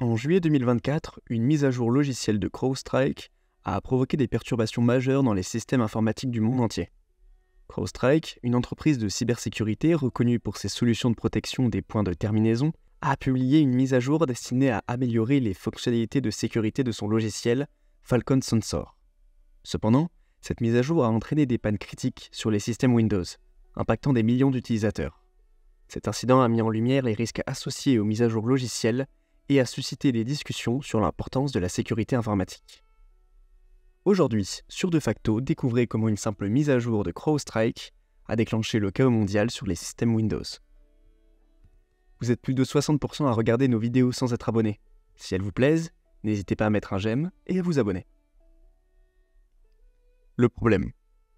En juillet 2024, une mise à jour logicielle de CrowdStrike a provoqué des perturbations majeures dans les systèmes informatiques du monde entier. CrowdStrike, une entreprise de cybersécurité reconnue pour ses solutions de protection des points de terminaison, a publié une mise à jour destinée à améliorer les fonctionnalités de sécurité de son logiciel Falcon Sensor. Cependant, cette mise à jour a entraîné des pannes critiques sur les systèmes Windows, impactant des millions d'utilisateurs. Cet incident a mis en lumière les risques associés aux mises à jour logicielles et a suscité des discussions sur l'importance de la sécurité informatique. Aujourd'hui, sur De Facto, découvrez comment une simple mise à jour de CrowdStrike a déclenché le chaos mondial sur les systèmes Windows. Vous êtes plus de 60% à regarder nos vidéos sans être abonné. Si elles vous plaisent, n'hésitez pas à mettre un j'aime et à vous abonner. Le problème.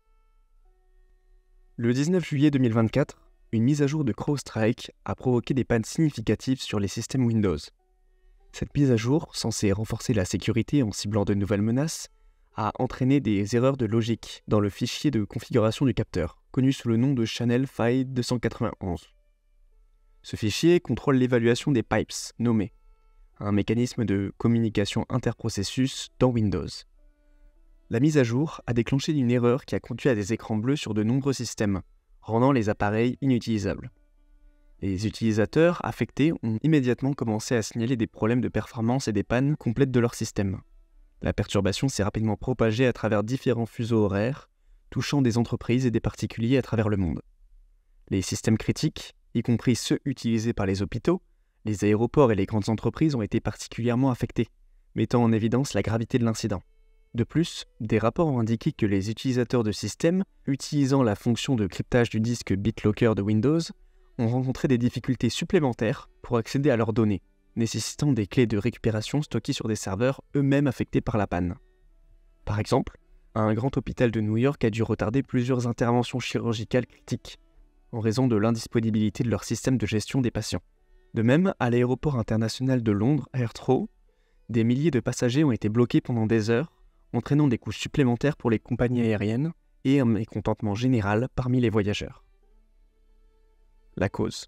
Le 19 juillet 2024, une mise à jour de CrowdStrike a provoqué des pannes significatives sur les systèmes Windows. Cette mise à jour, censée renforcer la sécurité en ciblant de nouvelles menaces, a entraîné des erreurs de logique dans le fichier de configuration du capteur, connu sous le nom de Channel File 291. Ce fichier contrôle l'évaluation des pipes, nommés, un mécanisme de communication interprocessus dans Windows. La mise à jour a déclenché une erreur qui a conduit à des écrans bleus sur de nombreux systèmes, rendant les appareils inutilisables. Les utilisateurs affectés ont immédiatement commencé à signaler des problèmes de performance et des pannes complètes de leur système. La perturbation s'est rapidement propagée à travers différents fuseaux horaires, touchant des entreprises et des particuliers à travers le monde. Les systèmes critiques, y compris ceux utilisés par les hôpitaux, les aéroports et les grandes entreprises ont été particulièrement affectés, mettant en évidence la gravité de l'incident. De plus, des rapports ont indiqué que les utilisateurs de systèmes, utilisant la fonction de cryptage du disque BitLocker de Windows, ont rencontré des difficultés supplémentaires pour accéder à leurs données, nécessitant des clés de récupération stockées sur des serveurs eux-mêmes affectés par la panne. Par exemple, un grand hôpital de New York a dû retarder plusieurs interventions chirurgicales critiques, en raison de l'indisponibilité de leur système de gestion des patients. De même, à l'aéroport international de Londres, Heathrow, des milliers de passagers ont été bloqués pendant des heures, entraînant des coûts supplémentaires pour les compagnies aériennes et un mécontentement général parmi les voyageurs. La cause.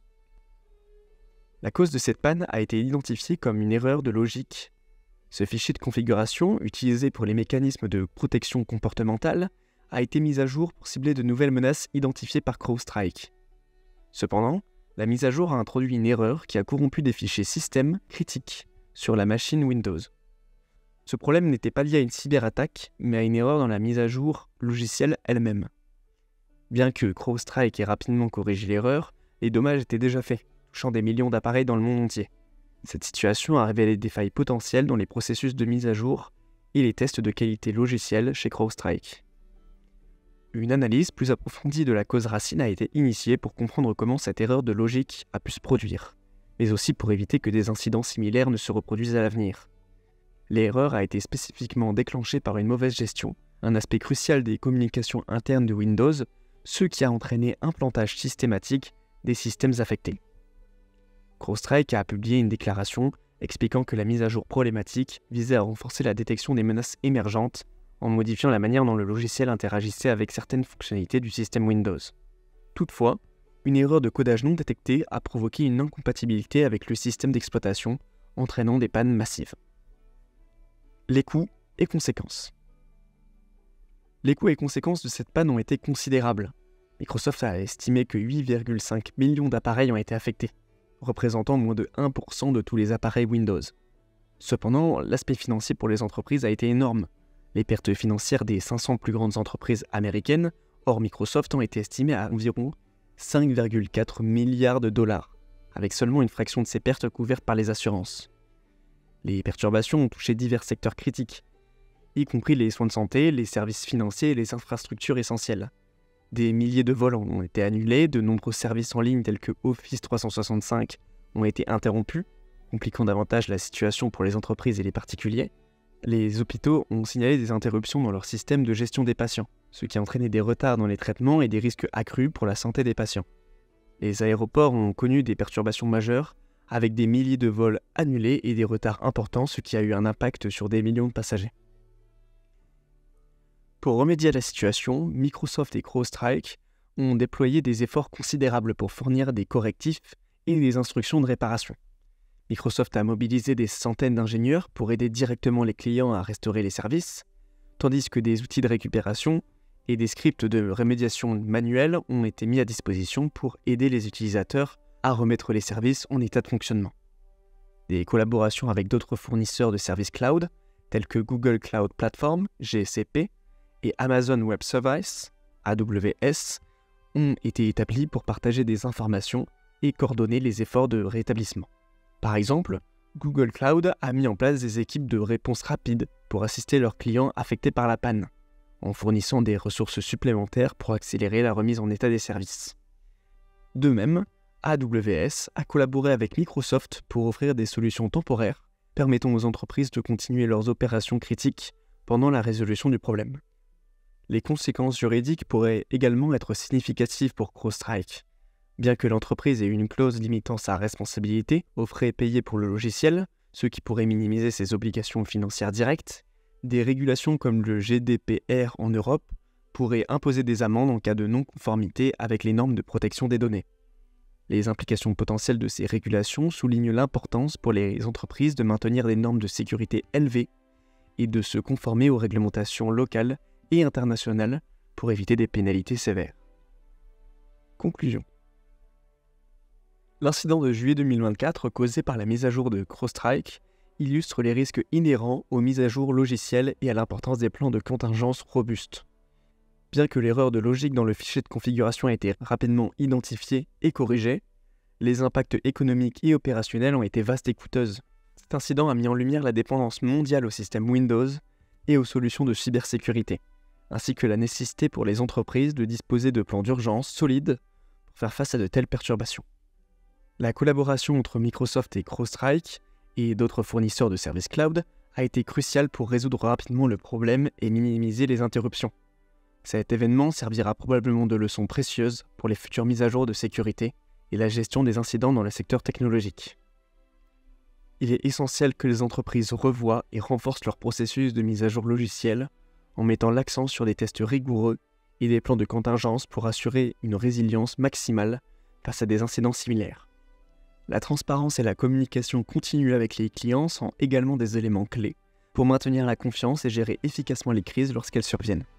La cause de cette panne a été identifiée comme une erreur de logique. Ce fichier de configuration, utilisé pour les mécanismes de protection comportementale, a été mis à jour pour cibler de nouvelles menaces identifiées par CrowdStrike. Cependant, la mise à jour a introduit une erreur qui a corrompu des fichiers système critiques sur la machine Windows. Ce problème n'était pas lié à une cyberattaque, mais à une erreur dans la mise à jour logicielle elle-même. Bien que CrowdStrike ait rapidement corrigé l'erreur, les dommages étaient déjà faits, touchant des millions d'appareils dans le monde entier. Cette situation a révélé des failles potentielles dans les processus de mise à jour et les tests de qualité logicielle chez CrowdStrike. Une analyse plus approfondie de la cause racine a été initiée pour comprendre comment cette erreur de logique a pu se produire, mais aussi pour éviter que des incidents similaires ne se reproduisent à l'avenir. L'erreur a été spécifiquement déclenchée par une mauvaise gestion, un aspect crucial des communications internes de Windows, ce qui a entraîné un plantage systématique des systèmes affectés. CrowdStrike a publié une déclaration expliquant que la mise à jour problématique visait à renforcer la détection des menaces émergentes en modifiant la manière dont le logiciel interagissait avec certaines fonctionnalités du système Windows. Toutefois, une erreur de codage non détectée a provoqué une incompatibilité avec le système d'exploitation, entraînant des pannes massives. Les coûts et conséquences. Les coûts et conséquences de cette panne ont été considérables. Microsoft a estimé que 8,5 millions d'appareils ont été affectés, représentant moins de 1% de tous les appareils Windows. Cependant, l'aspect financier pour les entreprises a été énorme. Les pertes financières des 500 plus grandes entreprises américaines, hors Microsoft, ont été estimées à environ 5,4 milliards de dollars, avec seulement une fraction de ces pertes couvertes par les assurances. Les perturbations ont touché divers secteurs critiques, y compris les soins de santé, les services financiers et les infrastructures essentielles. Des milliers de vols ont été annulés, de nombreux services en ligne tels que Office 365 ont été interrompus, compliquant davantage la situation pour les entreprises et les particuliers. Les hôpitaux ont signalé des interruptions dans leur système de gestion des patients, ce qui a entraîné des retards dans les traitements et des risques accrus pour la santé des patients. Les aéroports ont connu des perturbations majeures, avec des milliers de vols annulés et des retards importants, ce qui a eu un impact sur des millions de passagers. Pour remédier à la situation, Microsoft et CrowdStrike ont déployé des efforts considérables pour fournir des correctifs et des instructions de réparation. Microsoft a mobilisé des centaines d'ingénieurs pour aider directement les clients à restaurer les services, tandis que des outils de récupération et des scripts de remédiation manuels ont été mis à disposition pour aider les utilisateurs à remettre les services en état de fonctionnement. Des collaborations avec d'autres fournisseurs de services cloud, tels que Google Cloud Platform, GCP, et Amazon Web Services, AWS, ont été établies pour partager des informations et coordonner les efforts de rétablissement. Par exemple, Google Cloud a mis en place des équipes de réponse rapide pour assister leurs clients affectés par la panne, en fournissant des ressources supplémentaires pour accélérer la remise en état des services. De même, AWS a collaboré avec Microsoft pour offrir des solutions temporaires permettant aux entreprises de continuer leurs opérations critiques pendant la résolution du problème. Les conséquences juridiques pourraient également être significatives pour CrowdStrike. Bien que l'entreprise ait une clause limitant sa responsabilité aux frais payés pour le logiciel, ce qui pourrait minimiser ses obligations financières directes, des régulations comme le GDPR en Europe pourraient imposer des amendes en cas de non-conformité avec les normes de protection des données. Les implications potentielles de ces régulations soulignent l'importance pour les entreprises de maintenir des normes de sécurité élevées et de se conformer aux réglementations locales et internationales pour éviter des pénalités sévères. Conclusion. L'incident de juillet 2024 causé par la mise à jour de CrowdStrike illustre les risques inhérents aux mises à jour logicielles et à l'importance des plans de contingence robustes. Bien que l'erreur de logique dans le fichier de configuration ait été rapidement identifiée et corrigée, les impacts économiques et opérationnels ont été vastes et coûteuses. Cet incident a mis en lumière la dépendance mondiale au système Windows et aux solutions de cybersécurité, ainsi que la nécessité pour les entreprises de disposer de plans d'urgence solides pour faire face à de telles perturbations. La collaboration entre Microsoft et CrowdStrike et d'autres fournisseurs de services cloud a été cruciale pour résoudre rapidement le problème et minimiser les interruptions. Cet événement servira probablement de leçon précieuse pour les futures mises à jour de sécurité et la gestion des incidents dans le secteur technologique. Il est essentiel que les entreprises revoient et renforcent leur processus de mise à jour logicielle en mettant l'accent sur des tests rigoureux et des plans de contingence pour assurer une résilience maximale face à des incidents similaires. La transparence et la communication continue avec les clients sont également des éléments clés pour maintenir la confiance et gérer efficacement les crises lorsqu'elles surviennent.